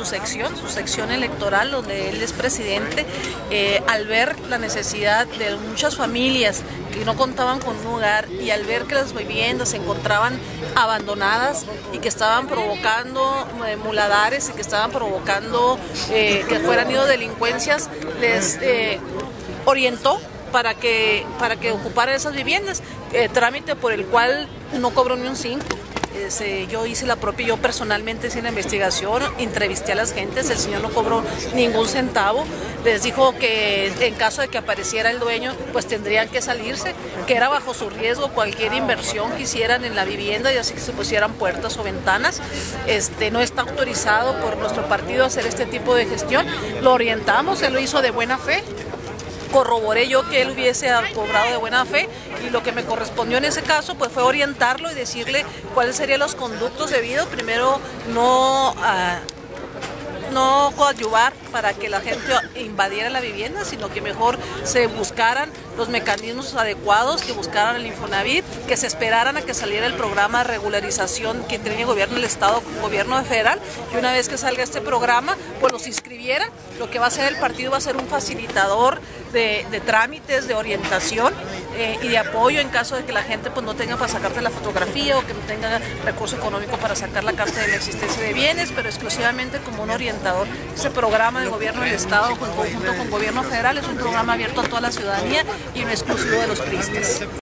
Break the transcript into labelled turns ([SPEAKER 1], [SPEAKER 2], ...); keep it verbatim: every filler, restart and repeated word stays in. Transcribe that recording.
[SPEAKER 1] su sección, su sección electoral, donde él es presidente, eh, al ver la necesidad de muchas familias que no contaban con un hogar y al ver que las viviendas se encontraban abandonadas y que estaban provocando eh, muladares y que estaban provocando eh, que fueran ido delincuencias, les eh, orientó para que, para que ocuparan esas viviendas, eh, trámite por el cual no cobró ni un cinco. Eh, yo hice la propia, yo personalmente hice la investigación, entrevisté a las gentes, el señor no cobró ningún centavo, les dijo que en caso de que apareciera el dueño, pues tendrían que salirse, que era bajo su riesgo cualquier inversión que hicieran en la vivienda, y así que se pusieran puertas o ventanas. Este, no está autorizado por nuestro partido a hacer este tipo de gestión, lo orientamos, él lo hizo de buena fe. Corroboré yo que él hubiese cobrado de buena fe y lo que me correspondió en ese caso pues fue orientarlo y decirle cuáles serían los conductos debidos. Primero, no, uh, no coadyuvar para que la gente invadiera la vivienda, sino que mejor se buscaran los mecanismos adecuados, que buscaran el Infonavit, que se esperaran a que saliera el programa de regularización que tiene el gobierno del Estado con el gobierno federal, y una vez que salga este programa, pues los inscribieran. Lo que va a hacer el partido va a ser un facilitador de, de trámites, de orientación eh, y de apoyo en caso de que la gente pues no tenga para sacarse la fotografía o que no tenga recurso económico para sacar la carta de la existencia de bienes, pero exclusivamente como un orientador. Ese programa del gobierno del Estado en conjunto con el gobierno federal es un programa abierto a toda la ciudadanía y no exclusivo de los priistas.